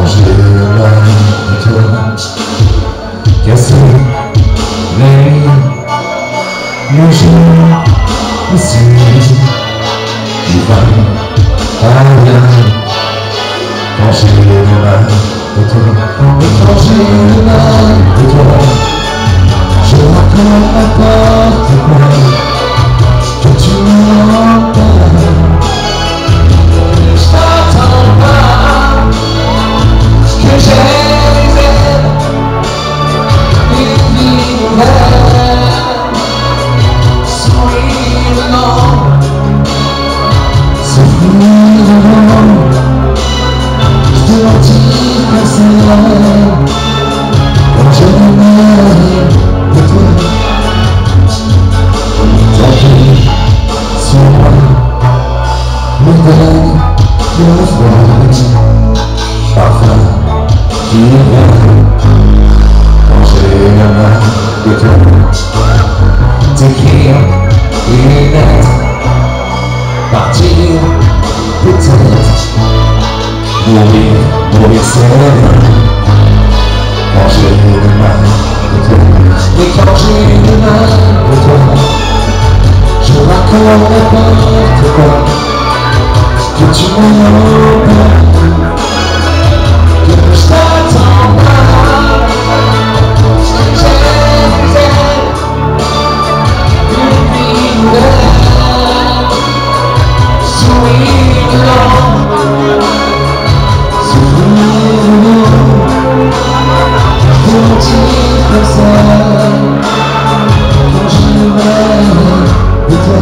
j'ai la de toi, cassé les jours ici, qui va pas bien. Quand j'ai le mal de toi, quand j'ai le mal de toi, je raconte n'importe quoi, que tu m'entends. Je t'attends pas, que j'ai les ailes, une vie nouvelle, sourire non, sourire non. Je te mentis comme c'est vrai, quand je me mêle de toi. Ta vie sur moi me donne le froid, parfum qui vient quand j'ai la main de toi. T'écrire une lettre, partir peut-être, mourir seul quand j'ai le mal de toi. Et quand j'ai le mal de toi, je raconte n'importe quoi, que tu m'entends, que je t'attends pas, que j'ai les ailes, une vie nouvelle, sourire long, sourire long, je te mentis comme ça, quand j'ai le mal de toi.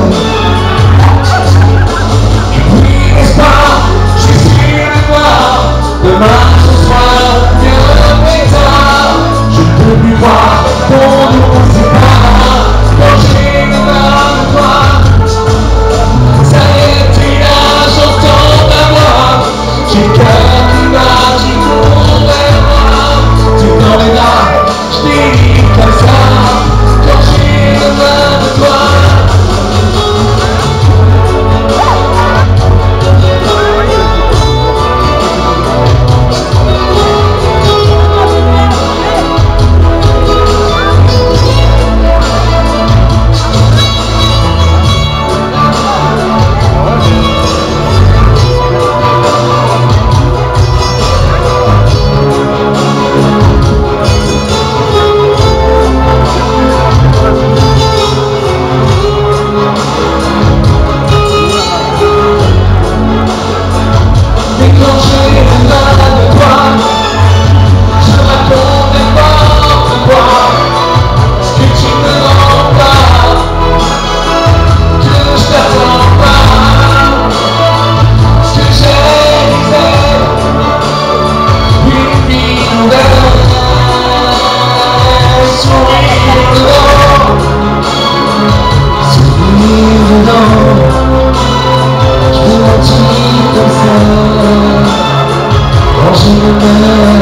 Demain ce soir, bien plus tard, je ne peux plus voir ton nom sépare. Quand j'ai le mal de toi, ça y est, tu as j'entends ta voix. J'ai le cœur qui bat, qui court vers moi. Tu t'en es là, je dis comme ça. Quand j'ai le mal de toi. Quand j'ai le mal